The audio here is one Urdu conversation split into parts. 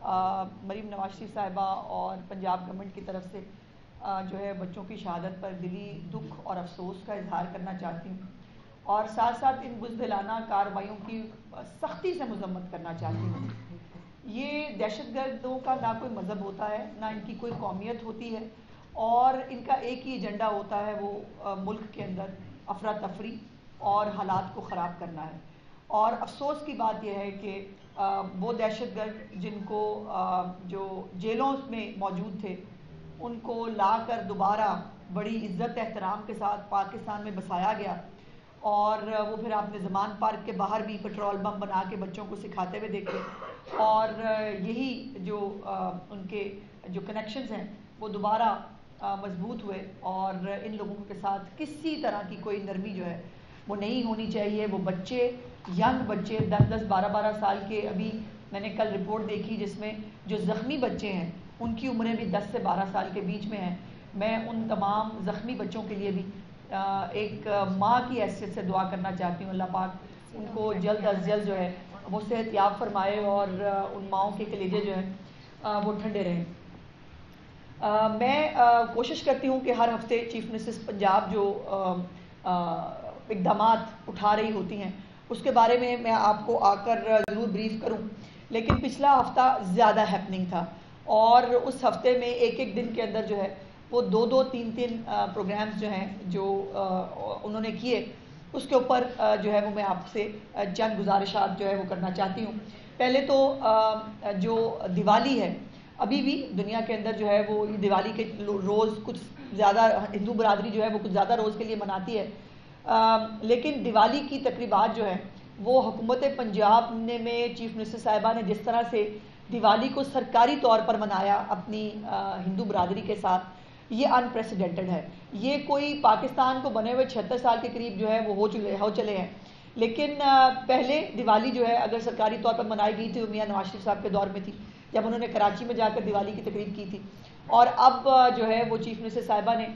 मरीम नवाज शरीफ साहिबा और पंजाब गवर्नमेंट की तरफ से जो है बच्चों की शहादत पर दिली दुख और अफसोस का इजहार करना चाहती हूँ और साथ साथ इन बुज़दिलाना कार्रवाइयों की सख्ती से मजम्मत करना चाहती हूँ। ये दहशतगर्दों का ना कोई मज़हब होता है, ना इनकी कोई कौमियत होती है और इनका एक ही एजेंडा होता है, वो मुल्क के अंदर अफरा तफरी और हालात को ख़राब करना है। और अफसोस की बात यह है कि वो दहशतगर्द जिनको जो जेलों में मौजूद थे उनको लाकर दोबारा बड़ी इज़्ज़त एहतराम के साथ पाकिस्तान में बसाया गया और वो फिर आपने ज़मान पार्क के बाहर भी पेट्रोल बम बना के बच्चों को सिखाते हुए देखे और यही जो उनके जो कनेक्शंस हैं वो दोबारा मजबूत हुए और इन लोगों के साथ किसी तरह की कोई नरमी जो है वो नहीं होनी चाहिए। वो बच्चे, यंग बच्चे 10-10, 12-12 साल के, अभी मैंने कल रिपोर्ट देखी जिसमें जो ज़ख्मी बच्चे हैं उनकी उम्रें भी 10 से 12 साल के बीच में हैं। मैं उन तमाम ज़ख्मी बच्चों के लिए भी एक माँ की हैसियत से दुआ करना चाहती हूँ, अल्लाह पाक उनको जल्द अज जल्द जो है वो सेहतयाब फरमाए और उन माँओं के कलेजे जो हैं वो ठंडे रहें। मैं कोशिश करती हूँ कि हर हफ्ते चीफ मिनिस्टर पंजाब जो इक़दामात उठा रही होती हैं उसके बारे में मैं आपको आकर ज़रूर ब्रीफ करूँ, लेकिन पिछला हफ्ता ज़्यादा हैपनिंग था और उस हफ्ते में एक एक दिन के अंदर जो है वो 2-2, 3-3 प्रोग्राम्स जो हैं जो उन्होंने किए उसके ऊपर जो है वो मैं आपसे चंद गुजारिशात जो है वो करना चाहती हूँ। पहले तो जो दिवाली है, अभी भी दुनिया के अंदर जो है वो दिवाली के रोज़ कुछ ज़्यादा हिंदू बरादरी जो है वो कुछ ज़्यादा रोज़ के लिए मनाती है, लेकिन दिवाली की तकरीबात जो है वो हुकूमत पंजाब में चीफ मिनिस्टर साहिबा ने जिस तरह से दिवाली को सरकारी तौर पर मनाया अपनी हिंदू बरादरी के साथ, ये अनप्रेसिडेंटेड है। ये कोई पाकिस्तान को बने हुए 76 साल के करीब जो है वो हो चले हैं, लेकिन पहले दिवाली जो है अगर सरकारी तौर पर मनाई गई थी वो मियाँ नवाज शरीफ साहब के दौर में थी जब उन्होंने कराची में जाकर दिवाली की तकरीब की थी। और अब जो है वो चीफ मिनिस्टर साहिबा ने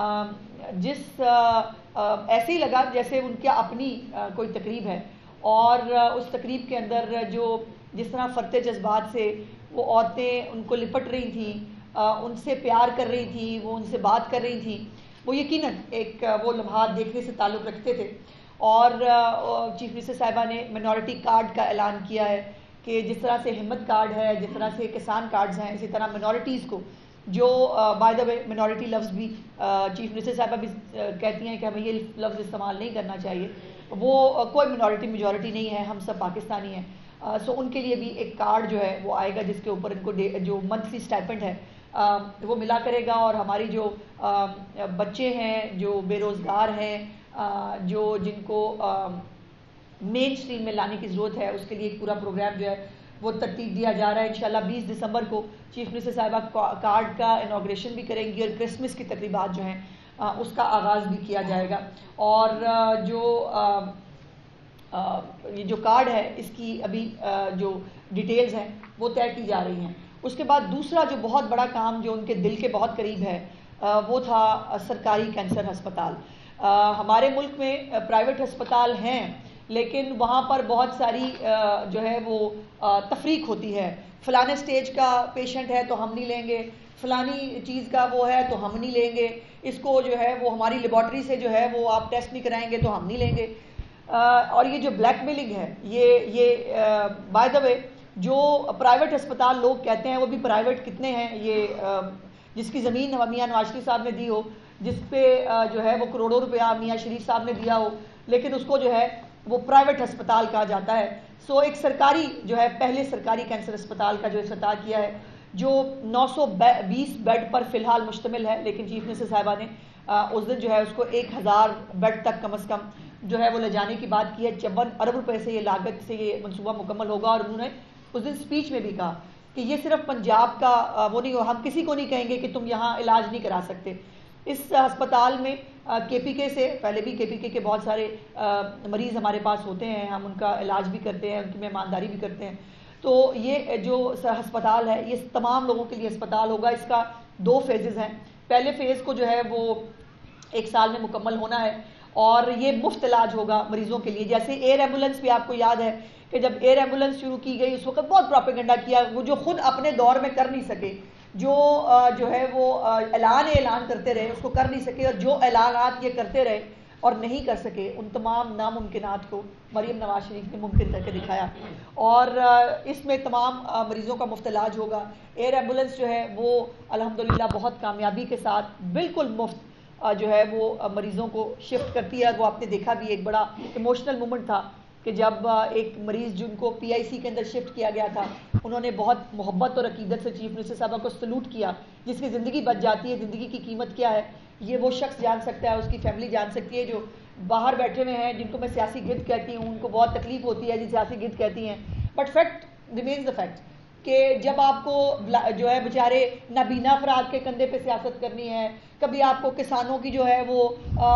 ऐसे ही लगा जैसे उनकी अपनी कोई तकरीब है और उस तकरीब के अंदर जो जिस तरह फरते जज्बात से वो औरतें उनको लिपट रही थी, उनसे प्यार कर रही थी, वो उनसे बात कर रही थी, वो यकीनन एक वो लम्हात देखने से ताल्लुक़ रखते थे। और चीफ मिनिस्टर साहिबा ने मिनॉरिटी कार्ड का ऐलान किया है कि जिस तरह से हिम्मत कार्ड है, जिस तरह से किसान कार्ड्स हैं, इसी तरह मिनॉरिटीज़ को जो बाय द वे मिनॉरिटी लफ्ज़ भी चीफ मिनिस्टर साहिबा भी कहती हैं कि हमें ये लफ्ज़ इस्तेमाल नहीं करना चाहिए, वो कोई मिनॉरिटी मेजॉरिटी नहीं है, हम सब पाकिस्तानी हैं। सो उनके लिए भी एक कार्ड जो है वो आएगा जिसके ऊपर इनको जो मंथली स्टाइपेंड है वो मिला करेगा और हमारी जो बच्चे हैं जो बेरोज़गार हैं, जो जिनको मेन स्ट्रीम में लाने की ज़रूरत है, उसके लिए एक पूरा प्रोग्राम जो है वो तरतीब दिया जा रहा है। इंशाल्लाह 20 दिसंबर को चीफ मिनिस्टर साहिबा कार्ड का इनॉग्रेशन भी करेंगी और क्रिसमस की तकरीबात जो हैं उसका आगाज़ भी किया जाएगा। और ये जो कार्ड है इसकी अभी जो डिटेल्स हैं वो तय की जा रही हैं। उसके बाद दूसरा जो बहुत बड़ा काम जो उनके दिल के बहुत करीब है वो था सरकारी कैंसर हस्पताल। हमारे मुल्क में प्राइवेट हस्पताल हैं लेकिन वहाँ पर बहुत सारी जो है वो तफरीक होती है, फ़लाने स्टेज का पेशेंट है तो हम नहीं लेंगे, फ़लानी चीज़ का वो है तो हम नहीं लेंगे, इसको जो है वो हमारी लेबॉर्ट्री से जो है वो आप टेस्ट नहीं कराएंगे तो हम नहीं लेंगे। और ये जो ब्लैकमेलिंग है ये बाय द वे जो प्राइवेट अस्पताल लोग कहते हैं वो भी प्राइवेट कितने हैं, ये जिसकी ज़मीन मियाँ नवाज शरीफ साहब ने दी हो, जिस पे जो है वो करोड़ों रुपया मियाँ शरीफ साहब ने दिया हो, लेकिन उसको जो है वो प्राइवेट अस्पताल कहा जाता है। सो एक सरकारी जो है पहले सरकारी कैंसर अस्पताल का जो इफ्तिताह किया है जो 920 बेड पर फ़िलहाल मुश्तमिल है, लेकिन चीफ मिनिस्टर साहिबा ने उस दिन जो है उसको 1000 बेड तक कम अज़ कम जो है वो ले जाने की बात की है। 54 अरब रुपए से ये लागत से ये मनसूबा मुकम्मल होगा और उन्होंने उस दिन स्पीच में भी कहा कि ये सिर्फ पंजाब का वो नहीं हो, हम किसी को नहीं कहेंगे कि तुम यहाँ इलाज नहीं करा सकते। इस अस्पताल में KPK से पहले भी KPK के बहुत सारे मरीज़ हमारे पास होते हैं, हम उनका इलाज भी करते हैं, उनकी मेहमानदारी भी करते हैं। तो ये जो अस्पताल है ये तमाम लोगों के लिए अस्पताल होगा। इसका 2 फेजेज़ हैं। पहले फ़ेज़ को जो है वो 1 साल में मुकम्मल होना है और ये मुफ्त इलाज होगा मरीज़ों के लिए। जैसे एयर एम्बुलेंस भी आपको याद है کہ جب ایئر ایمبولنس شروع کی گئی اس وقت بہت پروپیگنڈا کیا، وہ جو خود اپنے دور میں کر نہیں سکے، جو ہے وہ اعلان کرتے رہے اس کو کر نہیں سکے، اور جو اعلانات یہ کرتے رہے اور نہیں کر سکے، ان تمام ناممکنات کو مریم نواز شریف نے ممکن کر کے دکھایا، اور اس میں تمام مریضوں کا مفت علاج ہوگا۔ ایئر ایمبولنس جو ہے وہ الحمدللہ بہت کامیابی کے ساتھ بالکل مفت جو ہے وہ مریضوں کو شفٹ کرتی ہے، اور وہ آپ نے دیکھا بھی ایک بڑا ایموشنل مومنٹ تھا کہ جب ایک مریض جن کو پی آئی سی کے اندر شفٹ کیا گیا تھا، انہوں نے بہت محبت اور عقیدت سے چیف منسٹر صاحبہ کو سلوٹ کیا۔ جس کی زندگی بچ جاتی ہے، زندگی کی قیمت کیا ہے یہ وہ شخص جان سکتا ہے، اس کی فیملی جان سکتی ہے، جو باہر بیٹھے ہوئے ہیں، جن کو میں سیاسی گرد کہتی ہوں، ان کو بہت تکلیف ہوتی ہے جن سیاسی گرد کہتی ہیں، but fact remains the fact کہ جب آپ کو جو ہے بیچارے نابینا افراد کے کندھے پہ سیاست کرنی ہے، کبھی آپ کو کسانوں کی جو ہے وہ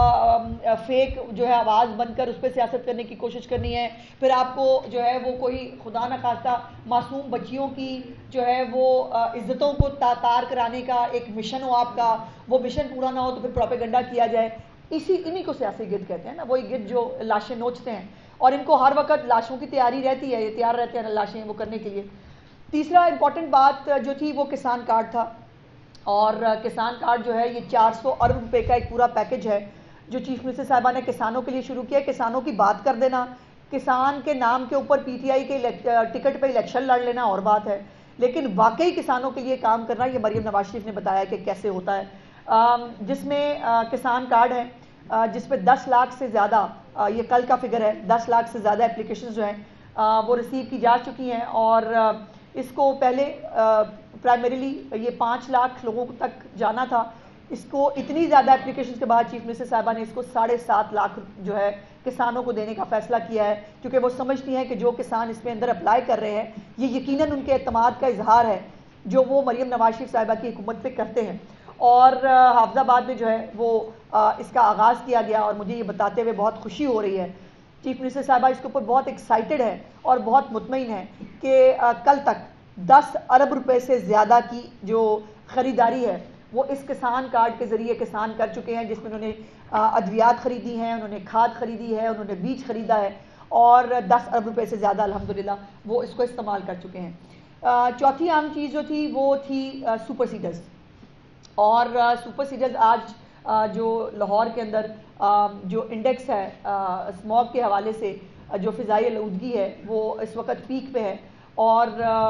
فیک جو ہے آواز بن کر اس پہ سیاست کرنے کی کوشش کرنی ہے، پھر آپ کو جو ہے وہ کوئی خدا نخواستہ معصوم بچیوں کی جو ہے وہ عزتوں کو تار کرانے کا ایک مشن ہو آپ کا، وہ مشن پورا نہ ہو تو پھر پروپیگنڈا کیا جائے، انہی کو سیاسی گرد کہتے ہیں نا، وہی گرد جو لاشیں نوچتے ہیں، اور ان کو ہر وقت لاشوں کی تیاری رہتی ہے، یہ تیار رہتے ہیں لاشیں وہ کرنے کے لیے۔ تیسرا امپورٹنٹ بات جو تھی وہ کسان کارڈ تھا، اور کسان کارڈ جو ہے یہ 400 ارب روپے کا ایک پورا پیکج ہے جو چیف منسٹر صاحبہ نے کسانوں کے لیے شروع کیا۔ کسانوں کی بات کر دینا، کسان کے نام کے اوپر پی ٹی آئی کے ٹکٹ پہ الیکشن لڑ لینا اور بات ہے، لیکن واقعی کسانوں کے لیے کام کرنا یہ مریم نواز شریف نے بتایا کہ کیسے ہوتا ہے، جس میں کسان کارڈ ہے جس پہ 10 لاکھ سے زیادہ، یہ کل کا فگر ہے، 10 لاکھ سے زیادہ اپلیکیشنز جو ہیں وہ ریسیو کی جا چکی ہیں، اور اس کو پہلے پرائمریلی یہ 5 لاکھ لوگوں تک جانا تھا، اس کو اتنی زیادہ اپلیکیشنز کے بعد چیف منسٹر صاحبہ نے اس کو 7.5 لاکھ جو ہے کسانوں کو دینے کا فیصلہ کیا ہے، کیونکہ وہ سمجھتی ہیں کہ جو کسان اس میں اندر اپلائی کر رہے ہیں یہ یقیناً ان کے اعتماد کا اظہار ہے جو وہ مریم نواز شریف صاحبہ کی حکومت پہ کرتے ہیں۔ اور حافظ آباد میں جو ہے وہ اس کا آغاز کیا گیا، اور مجھے یہ بتاتے ہوئے بہت خوشی ہو رہی ہے، چیف منسٹر صاحبہ اس کے اوپر بہت ایکسائٹڈ ہے اور بہت مطمئن ہے کہ کل تک 10 ارب روپے سے زیادہ کی جو خریداری ہے وہ اس کسان کارڈ کے ذریعے کسان کر چکے ہیں، جس میں انہوں نے ادویات خریدی ہیں، انہوں نے کھاد خریدی ہے، انہوں نے بیج خریدا ہے، اور 10 ارب روپے سے زیادہ الحمدللہ وہ اس کو استعمال کر چکے ہیں۔ چوتھی اہم چیز جو تھی وہ تھی سپر سیڈرز، اور سپر سیڈرز آج جو لاہور کے اندر جو انڈیکس ہے اسموگ کے حوالے سے، جو فضائی آلودگی ہے وہ اس وقت پیک پہ ہے، اور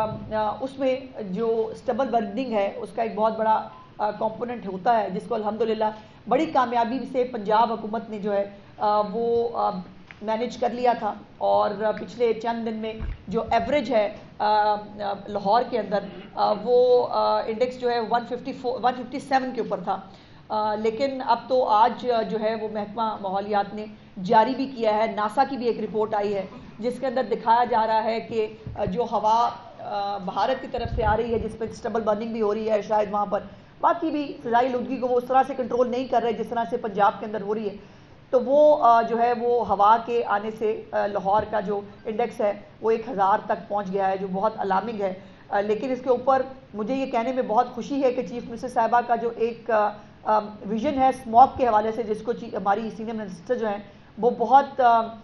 اس میں جو اسٹبل برننگ ہے اس کا ایک بہت بڑا کمپوننٹ ہوتا ہے، جس کو الحمدللہ بڑی کامیابی سے پنجاب حکومت نے جو ہے وہ مینیج کر لیا تھا، اور پچھلے چند دن میں جو ایوریج ہے لاہور کے اندر وہ انڈیکس جو ہے 157 کے اوپر تھا، لیکن اب تو آج جو ہے وہ محکمہ ماحولیات نے جاری بھی کیا ہے، ناسا کی بھی ایک رپورٹ آئی ہے جس کے اندر دکھایا جا رہا ہے کہ جو ہوا بھارت کی طرف سے آ رہی ہے جس پہ اسٹبل برننگ بھی ہو رہی ہے، شاید وہاں پر باقی بھی فضائی آلودگی کو وہ اس طرح سے کنٹرول نہیں کر رہے جس طرح سے پنجاب کے اندر ہو رہی ہے، تو وہ جو ہے وہ ہوا کے آنے سے لاہور کا جو انڈیکس ہے وہ 1000 تک پہنچ گیا ہے، جو بہت الارمنگ ہے۔ لیکن اس کے اوپر مجھے یہ کہنے میں بہت خوشی ہے کہ چیف منسٹر صاحبہ کا جو ایک ویژن ہے اسموگ کے حوالے سے، جس کو ہماری سینئر منسٹر جو ہیں وہ بہت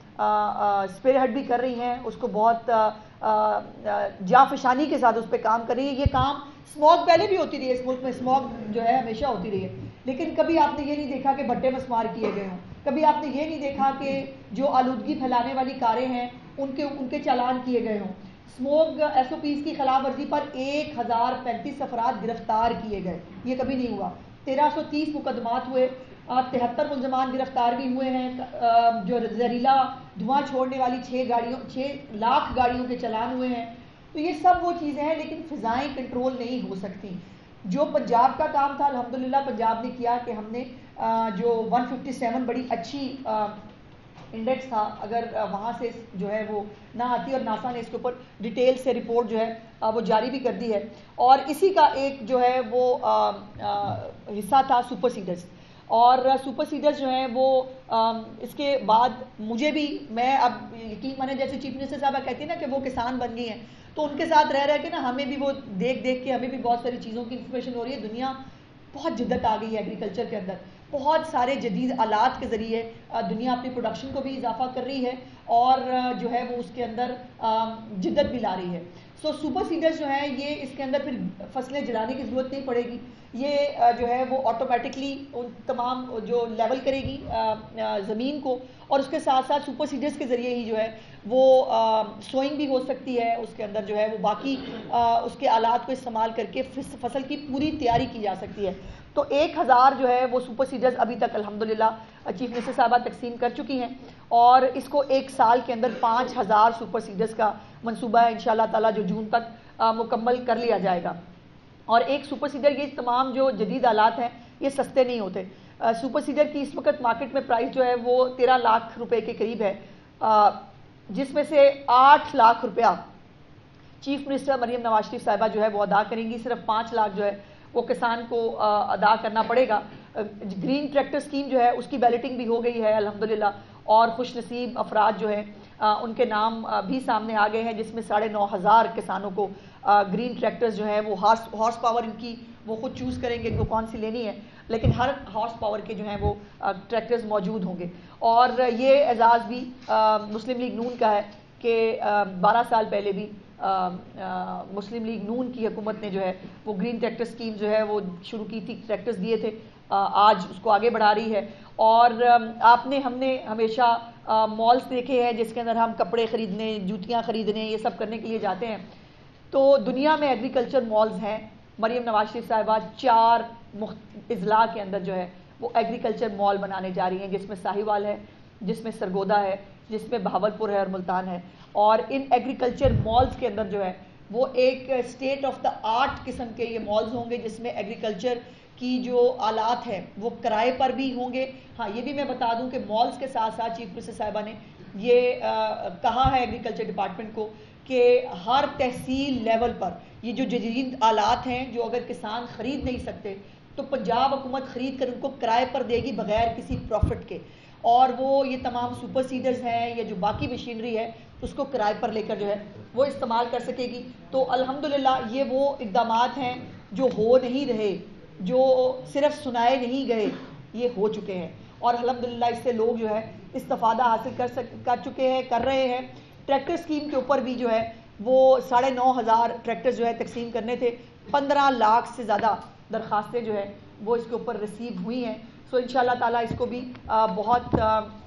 اسپیئر ہیڈ بھی کر رہی ہیں، اس کو بہت جانفشانی کے ساتھ اس پہ کام کر رہی ہے۔ یہ کام اسموگ پہلے بھی ہوتی رہی ہے اس ملک میں، اسموگ جو ہے ہمیشہ ہوتی رہی ہے، لیکن کبھی آپ نے یہ نہیں دیکھا کہ بھٹے مسمار کیے گئے ہوں، کبھی آپ نے یہ نہیں دیکھا کہ جو آلودگی پھیلانے والی کاریں ہیں ان کے چالان کیے گئے ہوں۔ اسموگ ایس او پیز کی خلاف ورزی پر 1035 افراد گرفتار کیے گئے، یہ کبھی نہیں ہوا۔ 1330 مقدمات ہوئے، 73 ملزمان گرفتار بھی ہوئے ہیں، جو زہریلا دھواں چھوڑنے والی 6 لاکھ گاڑیوں کے چلان ہوئے ہیں۔ تو یہ سب وہ چیزیں ہیں، لیکن فضائیں کنٹرول نہیں ہو سکتی۔ جو پنجاب کا کام تھا الحمدللہ پنجاب نے کیا کہ ہم نے جو 157 بڑی اچھی انڈیکس تھا، اگر وہاں سے جو ہے وہ نہ آتی، اور ناسا نے اس کے اوپر ڈیٹیل سے رپورٹ جو ہے وہ جاری بھی کر دی ہے، اور اسی کا ایک جو ہے وہ حصہ تھا سپر سیڈرز، اور سپر سیڈرز جو ہیں وہ اس کے بعد مجھے بھی، میں اب یقین مانے جیسے چیف منسٹر صاحبہ کہتی ہیں نا کہ وہ کسان بن گئی ہیں، تو ان کے ساتھ رہ کے نا ہمیں بھی وہ دیکھ کے ہمیں بھی بہت ساری چیزوں کی انفارمیشن ہو رہی ہے۔ دنیا بہت جدت آ گئی ہے ایگریکلچر کے اندر، بہت سارے جدید آلات کے ذریعے دنیا اپنی پروڈکشن کو بھی اضافہ کر رہی ہے اور جو ہے وہ اس کے اندر جدت بھی لا رہی ہے. سو سپر سیڈرز جو ہیں یہ اس کے اندر پھر فصلیں جلانے کی ضرورت نہیں پڑے گی, یہ جو ہے وہ آٹومیٹکلی ان تمام جو لیول کرے گی زمین کو, اور اس کے ساتھ ساتھ سپر سیڈرز کے ذریعے ہی جو ہے وہ سوئنگ بھی ہو سکتی ہے, اس کے اندر جو ہے وہ باقی اس کے آلات کو استعمال کر کے فصل کی پوری تیاری کی جا سکتی ہے. تو 1000 جو ہے وہ سپر سیڈرز ابھی تک الحمدللہ چیف منسٹر صاحبہ تقسیم کر چکی ہیں, اور اس کو 1 سال کے اندر 5000 سپر سیڈرز کا منصوبہ ہے انشاءاللہ تعالیٰ جو جون تک مکمل کر لیا جائے گا. اور ایک سپر سیڈر, یہ تمام جو جدید آلات ہیں یہ سستے نہیں ہوتے. سپر سیڈر کی اس وقت مارکیٹ میں پرائس جو ہے وہ 13 لاکھ روپے کے قریب ہے, جس میں سے 8 لاکھ روپیہ چیف منسٹر مریم نواز شریف صاحبہ جو ہے وہ ادا کریں گی, صرف 5 لاکھ جو ہے وہ کسان کو ادا کرنا پڑے گا. گرین ٹریکٹر سکیم جو ہے اس کی بیلٹنگ بھی ہو گئی ہے الحمدللہ, اور خوش نصیب افراد جو ہیں ان کے نام بھی سامنے آ گئے ہیں, جس میں 9500 کسانوں کو گرین ٹریکٹرز جو ہیں وہ ہارس پاور ان کی وہ خود چوز کریں گے ان کو کون سی لینی ہے, لیکن ہر ہارس پاور کے جو ہیں وہ ٹریکٹرز موجود ہوں گے. اور یہ اعزاز بھی مسلم لیگ نون کا ہے کہ 12 سال پہلے بھی مسلم لیگ نون کی حکومت نے جو ہے وہ گرین ٹریکٹر سکیم جو ہے وہ شروع کی تھی, ٹریکٹرز دیے تھے, آج اس کو آگے بڑھا رہی ہے. اور ہم نے ہمیشہ مالز دیکھے ہیں جس کے اندر ہم کپڑے خریدنے, جوتیاں خریدنے, یہ سب کرنے کے لیے جاتے ہیں. تو دنیا میں ایگریکلچر مالز ہیں. مریم نواز شریف صاحبہ 4 اضلاع کے اندر جو ہے وہ ایگریکلچر مال بنانے جا رہی ہیں, جس میں ساہیوال ہے, جس میں سرگودا ہے, جس میں بہاولپور ہے اور ملتان ہے. اور ان ایگریکلچر مالز کے اندر جو ہے وہ ایک اسٹیٹ آف دا آرٹ قسم کے یہ مالز ہوں گے, جس میں ایگریکلچر کی جو آلات ہیں وہ کرائے پر بھی ہوں گے. ہاں یہ بھی میں بتا دوں کہ مالز کے ساتھ ساتھ چیف منسٹر صاحبہ نے یہ کہا ہے ایگریکلچر ڈپارٹمنٹ کو کہ ہر تحصیل لیول پر یہ جو جدید آلات ہیں جو اگر کسان خرید نہیں سکتے تو پنجاب حکومت خرید کر ان کو کرائے پر دے گی بغیر کسی پروفٹ کے, اور وہ یہ تمام سپر سیڈرز ہیں یا جو باقی مشینری ہے اس کو کرائے پر لے کر جو ہے وہ استعمال کر سکے گی. تو الحمدللہ یہ وہ اقدامات ہیں جو ہو نہیں رہے, جو صرف سنائے نہیں گئے, یہ ہو چکے ہیں, اور الحمدللہ اس سے لوگ جو ہے استفادہ حاصل کر چکے ہیں, کر رہے ہیں. ٹریکٹر سکیم کے اوپر بھی جو ہے وہ 9500 ٹریکٹر جو ہے تقسیم کرنے تھے, 15 لاکھ سے زیادہ درخواستیں جو ہے وہ اس کے اوپر ریسیو ہوئی ہیں. سو انشاءاللہ تعالیٰ اس کو بھی بہت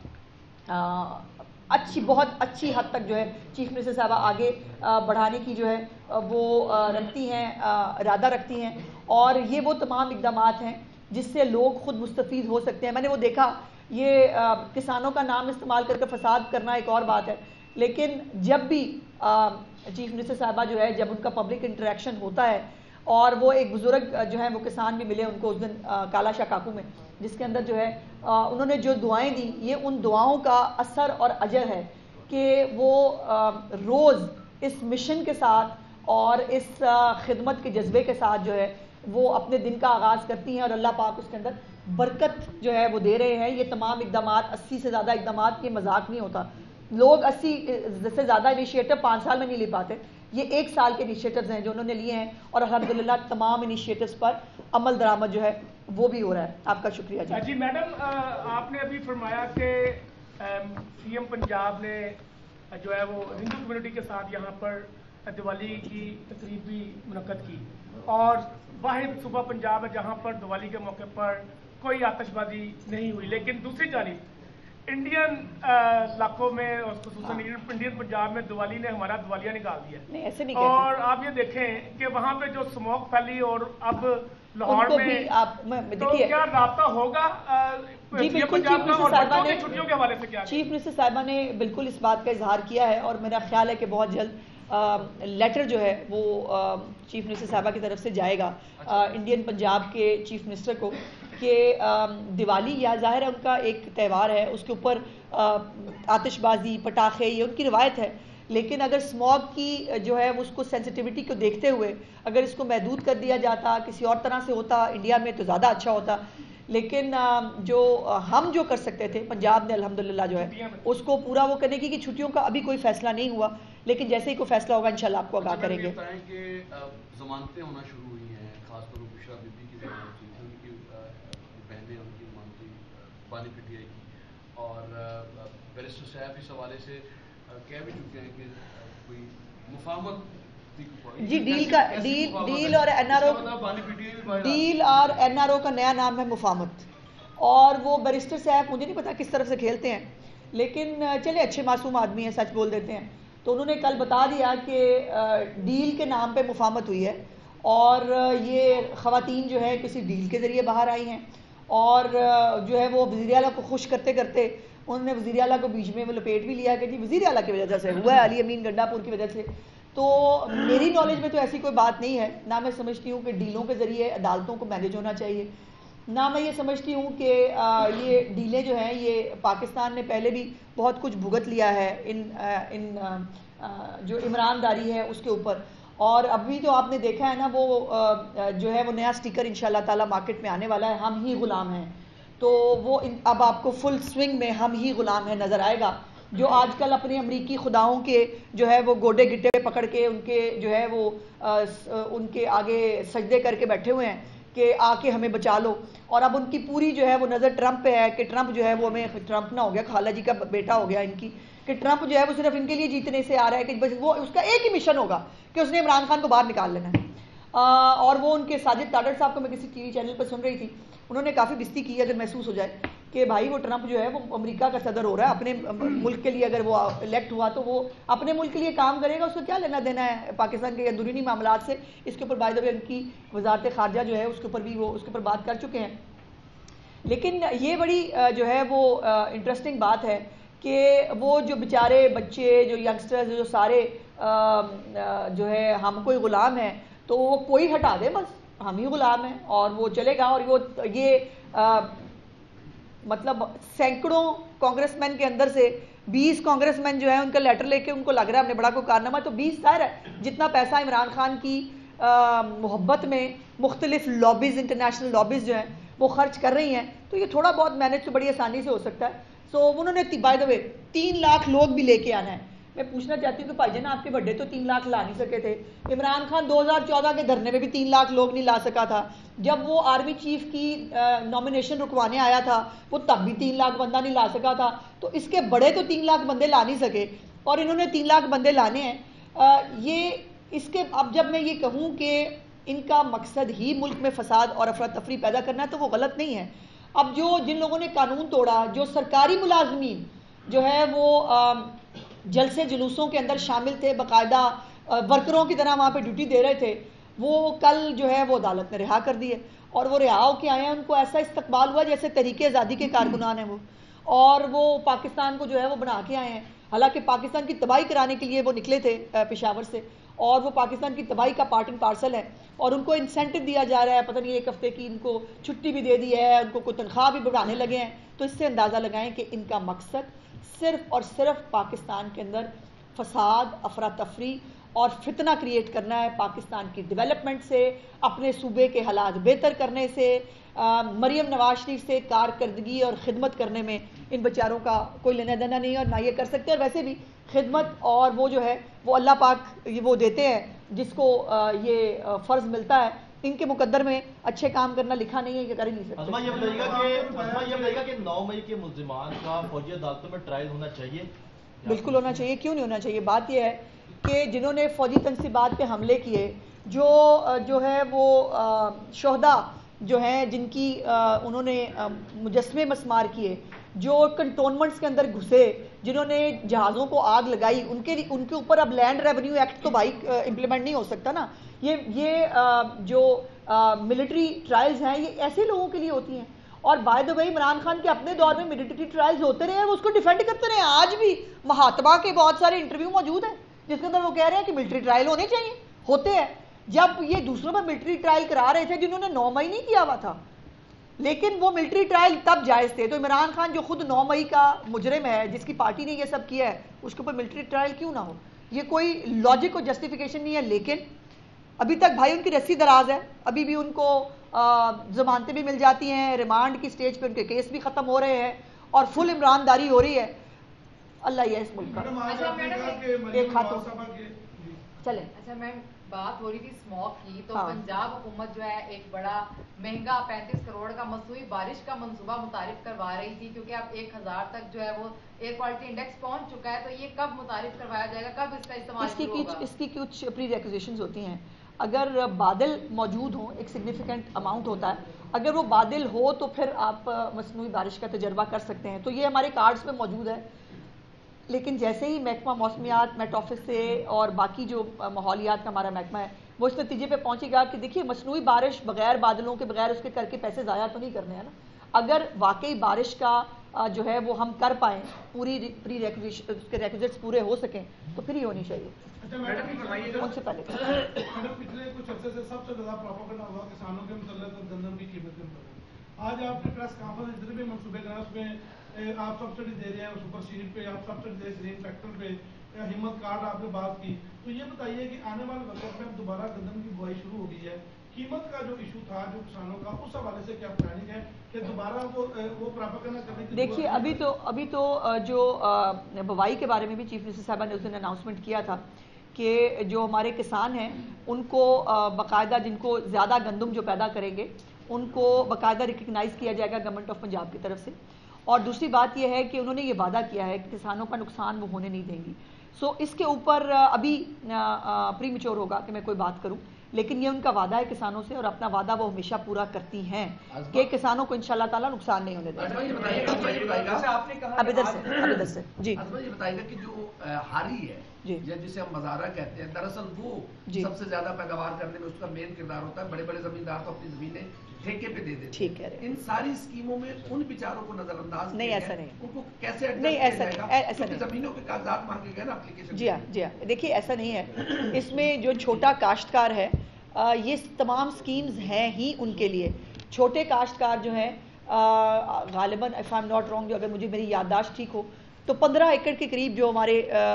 اچھی حد تک جو ہے چیف منسٹر صاحبہ آگے بڑھانے کی جو ہے وہ رکھتی ہیں, ارادہ رکھتی ہیں. اور یہ وہ تمام اقدامات ہیں جس سے لوگ خود مستفید ہو سکتے ہیں. میں نے وہ دیکھا, یہ کسانوں کا نام استعمال کر کے فساد کرنا ایک اور بات ہے, لیکن جب بھی چیف منسٹر صاحبہ جو ہے جب ان کا پبلک انٹریکشن ہوتا ہے, اور وہ ایک بزرگ جو ہیں وہ کسان بھی ملے ان کو اس دن کالا شاہ کاکو میں, جس کے اندر جو ہے انہوں نے جو دعائیں دی, یہ ان دعاؤں کا اثر اور اجر ہے کہ وہ روز اس مشن کے ساتھ اور اس خدمت کے جذبے کے ساتھ جو ہے وہ اپنے دن کا آغاز کرتی ہیں, اور اللہ پاک اس کے اندر برکت جو ہے وہ دے رہے ہیں. یہ تمام اقدامات 80 سے زیادہ اقدامات, یہ مذاق نہیں ہوتا. لوگ 80 سے زیادہ انیشیٹو 5 سال میں نہیں لے پاتے, یہ 1 سال کے انیشیٹوز ہیں جو انہوں نے لیے ہیں, اور الحمدللہ تمام انیشیٹوز پر عمل درآمد جو ہے وہ بھی ہو رہا ہے. آپ کا شکریہ. جی میڈم, آپ نے ابھی فرمایا کہ سی ایم پنجاب نے جو ہے وہ ہندو کمیونٹی کے ساتھ یہاں پر دیوالی کی تقریب بھی منعقد کی, اور واحد صوبہ پنجاب ہے جہاں پر دیوالی کے موقع پر کوئی آتش بازی نہیں ہوئی. لیکن دوسری جانب انڈین علاقوں میں اور خصوصاً انڈین پنجاب میں دیوالی نے ہمارا دیوالیہ نکال دیا, اور آپ یہ دیکھیں کہ وہاں پہ جو اسموک پھیلی, اور اب لاہور میں تو کیا رابطہ ہوگا چھٹیوں کے حوالے سے؟ کیا چیف منسٹر صاحبہ نے بالکل اس بات کا اظہار کیا ہے, اور میرا خیال ہے کہ بہت جلد لیٹر جو ہے وہ چیف منسٹر صاحبہ کی طرف سے جائے گا انڈین پنجاب کے چیف منسٹر کو کہ دیوالی یا ظاہر ہے ان کا ایک تہوار ہے, اس کے اوپر آتش بازی, پٹاخے, یہ ان کی روایت ہے, لیکن اگر اسموگ کی جو ہے اس کو سینسٹیوٹی کو دیکھتے ہوئے اگر اس کو محدود کر دیا جاتا, کسی اور طرح سے ہوتا انڈیا میں تو زیادہ اچھا ہوتا. لیکن جو ہم جو کر سکتے تھے پنجاب نے الحمدللہ جو ہے اس کو پورا وہ کرنے کی, کہ چھٹیوں کا ابھی کوئی فیصلہ نہیں ہوا, لیکن جیسے ہی کوئی فیصلہ ہوگا انشاءاللہ آپ کو آگاہ کریں گے. ضمانتیں ہونا شروع ہوئی ہیں, خاص طور پر بشرا بی بی کی ضمانت ہوئی تھی, ان کی بہنیں ان کی مانتی بانی پی ٹی آئی کی، اور بیرسٹر صاحب اس حوالے سے کہہ بھی چکے ہیں کہ کوئی مفاہمت جی ڈیل اور این آر او کا نیا نام ہے مفاہمت، اور وہ بیرسٹر صاحب مجھے نہیں پتا کس طرف سے کھیلتے ہیں، لیکن چلے اچھے معصوم آدمی ہیں، سچ بول دیتے ہیں. تو انہوں نے کل بتا دیا کہ ڈیل کے نام پہ مفاہمت ہوئی ہے، اور یہ خواتین جو ہے کسی ڈیل کے ذریعے باہر آئی ہیں، اور جو ہے وہ وزیر اعلیٰ کو خوش کرتے کرتے انہوں نے وزیر اعلیٰ کو بیچ میں وہ لپیٹ بھی لیا کہ جی وزیر اعلیٰ کی وجہ سے ہوا ہے، علی امین گنڈا پور کی وجہ سے. تو میری نالج میں تو ایسی کوئی بات نہیں ہے، نہ میں سمجھتی ہوں کہ ڈیلوں کے ذریعے عدالتوں کو مینیج ہونا چاہیے، نہ میں یہ سمجھتی ہوں کہ یہ ڈیلیں جو ہیں یہ پاکستان نے پہلے بھی بہت کچھ بھگت لیا ہے ان جو عمران داری ہے اس کے اوپر. اور ابھی تو آپ نے دیکھا ہے نا وہ جو ہے وہ نیا سٹیکر انشاءاللہ تعالی مارکیٹ میں آنے والا ہے، ہم ہی غلام ہیں. تو وہ اب آپ کو فل سوئنگ میں ہم ہی غلام ہیں نظر آئے گا. جو آج کل اپنے امریکی خداؤں کے جو ہے وہ گوڈے گٹے پکڑ کے ان کے جو ہے وہ ان کے آگے سجدے کر کے بیٹھے ہوئے ہیں کہ آ کے ہمیں بچا لو، اور اب ان کی پوری جو ہے وہ نظر ٹرمپ پہ ہے کہ ٹرمپ جو ہے وہ ہمیں ٹرمپ نہ ہو گیا، خالہ جی کا بیٹا ہو گیا ان کی، کہ ٹرمپ جو ہے وہ صرف ان کے لیے جیتنے سے آ رہا ہے کہ بس وہ اس کا ایک ہی مشن ہوگا کہ اس نے عمران خان کو باہر نکال لینا ہے. اور وہ ان کے ساجد تاڈر صاحب کو میں کسی ٹی وی چینل پر سن رہی تھی، انہوں نے کافی بستی کی اگر محسوس ہو جائے کہ بھائی وہ ٹرمپ جو ہے وہ امریکہ کا صدر ہو رہا ہے، اپنے ملک کے لیے اگر وہ الیکٹ ہوا تو وہ اپنے ملک کے لیے کام کرے گا، اس کو کیا لینا دینا ہے پاکستان کے اندرونی معاملات سے. اس کے اوپر بائی دا وے ان کی وزارت خارجہ جو ہے اس کے اوپر بھی وہ اس کے اوپر بات کر چکے ہیں. لیکن یہ بڑی جو ہے وہ انٹرسٹنگ بات ہے کہ وہ جو بیچارے بچے جو ینگسٹرز جو سارے جو ہے ہم کوئی غلام ہیں، تو وہ کوئی ہٹا دے بس ہم ہی غلام ہیں اور وہ چلے گا. اور وہ یہ مطلب سینکڑوں کانگریس مین کے اندر سے 20 کانگریس مین جو ہے ان کا لیٹر لے کے ان کو لگ رہا ہے ہم نے بڑا کوئی کارنامہ، تو 20 ظاہر ہے جتنا پیسہ عمران خان کی محبت میں مختلف لابیز انٹرنیشنل لابیز جو ہیں وہ خرچ کر رہی ہیں، تو یہ تھوڑا بہت مینیج تو بڑی آسانی سے ہو سکتا ہے. سو انہوں نے بائی دا وے 3 لاکھ لوگ بھی لے کے آنا ہے. میں پوچھنا چاہتی ہوں کہ بھائی جان آپ کے بڑے تو 3 لاکھ لا نہیں سکے تھے، عمران خان 2014 کے دھرنے میں بھی 3 لاکھ لوگ نہیں لا سکا تھا، جب وہ آرمی چیف کی نامینیشن رکوانے آیا تھا وہ تب بھی 3 لاکھ بندہ نہیں لا سکا تھا. تو اس کے بڑے تو 3 لاکھ بندے لا نہیں سکے اور انہوں نے 3 لاکھ بندے لانے ہیں. یہ اس کے اب جب میں یہ کہوں کہ ان کا مقصد ہی ملک میں فساد اور افراتفری پیدا کرنا ہے تو وہ غلط نہیں ہے. اب جو جن لوگوں نے قانون توڑا، جو سرکاری ملازمین جو ہے وہ جلسے جلوسوں کے اندر شامل تھے، باقاعدہ ورکروں کی طرح وہاں پہ ڈیوٹی دے رہے تھے، وہ کل جو ہے وہ عدالت نے رہا کر دیے اور وہ رہا ہو کے آئے ہیں. ان کو ایسا استقبال ہوا جیسے تحریک آزادی کے کارکنان ہیں وہ، اور وہ پاکستان کو جو ہے وہ بنا کے آئے ہیں. حالانکہ پاکستان کی تباہی کرانے کے لیے وہ نکلے تھے پشاور سے، اور وہ پاکستان کی تباہی کا پارٹ اینڈ پارسل ہے، اور ان کو انسینٹو دیا جا رہا ہے، پتہ نہیں 1 ہفتے کی ان کو چھٹی بھی دے دی ہے، ان کو کوئی تنخواہ بھی بڑھانے لگے ہیں. تو اس سے اندازہ لگائیں کہ ان کا مقصد صرف اور صرف پاکستان کے اندر فساد، افراتفری اور فتنہ کریٹ کرنا ہے. پاکستان کی ڈیولپمنٹ سے، اپنے صوبے کے حالات بہتر کرنے سے، مریم نواز شریف سے کارکردگی اور خدمت کرنے میں ان بیچاروں کا کوئی لینا دینا نہیں اور نہ یہ کر سکتے. اور ویسے بھی خدمت اور وہ جو ہے وہ اللہ پاک وہ دیتے ہیں جس کو یہ فرض ملتا ہے. ان کے مقدر میں اچھے کام کرنا لکھا نہیں ہے کہ کر ہی نہیں سکتے. ازما یہ بتائیے گا کہ 9 مئی کے ملزمان کا فوجی عدالتوں میں ٹرائل ہونا چاہیے؟ بالکل ہونا چاہیے، کیوں نہیں ہونا چاہیے. بات یہ ہے کہ جنہوں نے فوجی تنصیبات پہ حملے کیے، جو ہے وہ شہداء جو ہیں جن کی انہوں نے مجسمے مسمار کیے، جو کنٹونمنٹس کے اندر گھسے، جنہوں نے جہازوں کو آگ لگائی، ان کے اوپر اب لینڈ ریونیو ایکٹ تو بھائی امپلیمنٹ نہیں ہو سکتا نا. یہ جو ملٹری ٹرائلز ہیں یہ ایسے لوگوں کے لیے ہوتی ہیں. اور by the way Imran Khan کے اپنے دور میں ملٹری ٹرائلز ہوتے رہے ہیں، وہ اس کو ڈیفینڈ کرتے رہے ہیں. آج بھی مہاتما کے بہت سارے انٹرویو موجود ہیں جس کے اندر وہ کہہ رہے ہیں کہ ملٹری ٹرائل ہونے چاہیے، ہوتے ہیں. جب یہ دوسروں پر ملٹری ٹرائل کرا رہے تھے جنہوں نے 9 مئی نہیں کیا ہوا تھا، لیکن وہ ملٹری ٹرائل تب جائز تھے. تو عمران خان جو خود 9 مئی کا مجرم ہے، جس کی پارٹی نے یہ سب کیا ہے، اس کے اوپر ملٹری ٹرائل کیوں نہ ہو؟ یہ کوئی لاجک اور جسٹیفیکیشن نہیں ہے. لیکن ابھی تک بھائی ان کی رسی دراز ہے، ابھی بھی ان کو ضمانتیں بھی مل جاتی ہیں، ریمانڈ کی سٹیج پہ ان کے کیس بھی ختم ہو رہے ہیں اور فل عمران داری ہو رہی ہے. اللہ یہ اس ملک کا ایک ہاتھوں چلیں. اچھا میم बात हो रही थी स्मॉग की, तो हाँ। पंजाब हुकूमत जो है एक बड़ा महंगा 35 करोड़ का मसनूई बारिश का मंसूबा मुतारिफ करवा रही थी, क्योंकि अब 1000 तक जो है वो एयर क्वालिटी इंडेक्स पहुंच चुका है। तो ये कब मुतारिफ करवाया जाएगा, कब इसका इस्तेमाल शुरू होगा? इसकी कुछ प्री रिक्विजिशंस होती हैं। अगर बादल मौजूद हों, एक सिग्निफिकेंट अमाउंट होता है, अगर वो बादल हो तो फिर आप मसनूई बारिश का तजर्बा कर सकते हैं। तो ये हमारे कार्ड्स में मौजूद है, लेकिन जैसे ही महकमा मौसमियात, मेट ऑफिस से और बाकी जो माहौलियात का हमारा महकमा है वो इस नतीजे पे पहुंचेगा कि देखिए मसनूई बारिश बगैर बादलों के, बगैर उसके करके पैसे ज़ाया तो नहीं करने हैं ना। अगर वाकई बारिश का जो है वो हम कर पाएँ, पूरी प्री रिक्विजिट्स पूरे हो सकें तो फिर ही होनी चाहिए। अच्छा मैडम, उनसे पहले पिछले कुछ अर्से से सबसे ज्यादा प्रोपेगेंडा हुआ किसानों के मुतल्लिक और गंदम की कीमत के मुतल्लिक। आज आपने प्रेस कॉन्फ्रेंस जितने भी मनसूबे करा उसमें आप सब्सिडी दे रहे हैं, सुपर सीड पे आप सब्सिडी दे, ग्रीन फैक्टर पे, हिम्मत कार्ड आपने बात की। तो ये बताइए कि आने वाले वक्त में दोबारा गंदम की बुआई शुरू हो गई है, कीमत का जो इशू था जो किसानों का, उस हवाले से क्या प्लानिंग है कि दोबारा वो प्रोपेगेंडा करने की? देखिए अभी तो जो बुवाई के बारे में भी चीफ मिनिस्टर साहब ने उस दिन अनाउंसमेंट किया था कि जो हमारे किसान हैं उनको बाकायदा, जिनको ज़्यादा गंदम जो पैदा करेंगे उनको बाकायदा रिकग्नाइज़ किया जाएगा गवर्नमेंट ऑफ पंजाब की तरफ से। और दूसरी बात यह है कि उन्होंने ये वादा किया है कि किसानों का नुकसान वो होने नहीं देंगी। सो इसके ऊपर अभी प्री मैच्योर होगा कि मैं कोई बात करूं, लेकिन ये उनका वादा है किसानों से, और अपना वादा वो हमेशा पूरा करती हैं कि किसानों को इंशाल्लाह ताला नुकसान नहीं होने देंगे। अब इधर से जी ये बताइएगा कि जो हारी है या जिसे हम मज़ारा कहते हैं, दरअसल वो सबसे ज्यादा पैदावार करने में उसका मेन किरदार होता है। बड़े बड़े जमींदार तो अपनी जमीनें ठेके पे दे देते हैं। ठीक है, इन सारी स्कीमों में उन बेचारों को नजरअंदाज नहीं, ऐसा नहीं, उनको कैसे नहीं, ऐसा नहीं, जमीनों के कागजात मांगे गए ना एप्लीकेशन। जी हाँ, देखिए ऐसा नहीं है। इसमें जो छोटा काश्तकार है, ये तमाम स्कीम्स हैं ही उनके लिए। छोटे काश्तकार जो हैं गालिबन, if I am not wrong, जो अगर मुझे मेरी याददाश्त ठीक हो तो 15 एकड़ के करीब जो हमारे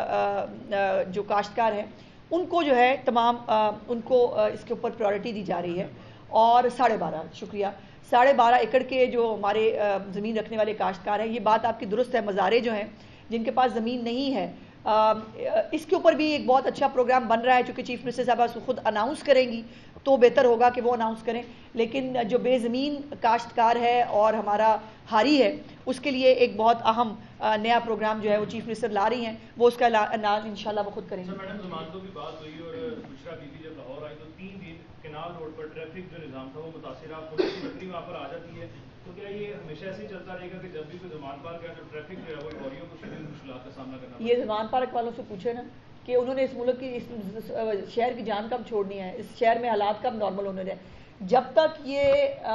जो काश्तकार हैं उनको जो है तमाम उनको इसके ऊपर प्रायोरिटी दी जा रही है। और 12.5 शुक्रिया 12.5 एकड़ के जो हमारे ज़मीन रखने वाले काश्तकार हैं, ये बात आपकी दुरुस्त है। मज़ारे जो हैं जिनके पास ज़मीन नहीं है, इसके ऊपर भी एक बहुत अच्छा प्रोग्राम बन रहा है। चूँकि चीफ मिनिस्टर साहब उसको खुद अनाउंस करेंगी तो बेहतर होगा कि वो अनाउंस करें। लेकिन जो बेज़मीन काश्तकार है और हमारा हारी है, उसके लिए एक बहुत अहम नया प्रोग्राम जो है वो चीफ मिनिस्टर ला रही हैं, वो उसका ऐलान इंशाल्लाह वो खुद करेंगे। मैडम, जमानतों की बात हुई और बुशरा बीबी जब लाहौर आई तो 3 दिन केनाल रोड पर ट्रैफिक जो निज़ाम था वो मुतासिर, बकरी वहाँ पर आ जाती है। तो क्या ये हमेशा ऐसे ही चलता रहेगा कि जब भी कोई जमान पार्क है जो ट्रैफिक जो है वो लॉरियों को शदीद मुश्किलात का सामना करना? ये जमान पार्क वालों से पूछे ना कि उन्होंने इस मुल्क की, इस शहर की जान कब छोड़नी है, इस शहर में हालात कब नॉर्मल होने रहे। जब तक ये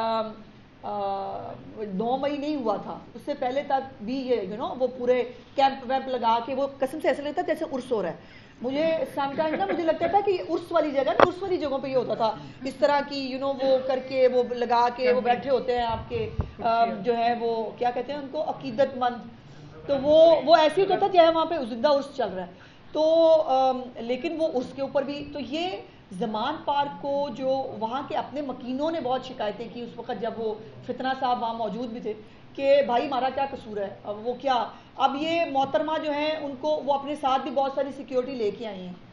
9 मई नहीं हुआ था उससे पहले तक भी ये वो पूरे कैंप वैम्प लगा के, वो कसम से ऐसा लगता था जैसे उर्स हो रहा है। मुझे समटाइम ना मुझे लगता था कि उर्स वाली जगह, उर्स वाली जगहों पे ये होता था इस तरह की वो करके वो लगा के वो बैठे होते हैं आपके जो है वो क्या कहते हैं उनको, अकीदतमंद। तो वो ऐसे होता था चाहे वहाँ पे जिंदा उर्स चल रहा है। तो लेकिन वो उसके ऊपर भी तो ये जमान पार्क को जो वहाँ के अपने मकीनों ने बहुत शिकायतें की उस वक्त जब वो फितना साहब वहाँ मौजूद भी थे कि भाई हमारा क्या कसूर है। अब वो क्या, अब ये मोहतरमा जो हैं उनको वो अपने साथ भी बहुत सारी सिक्योरिटी लेके आई हैं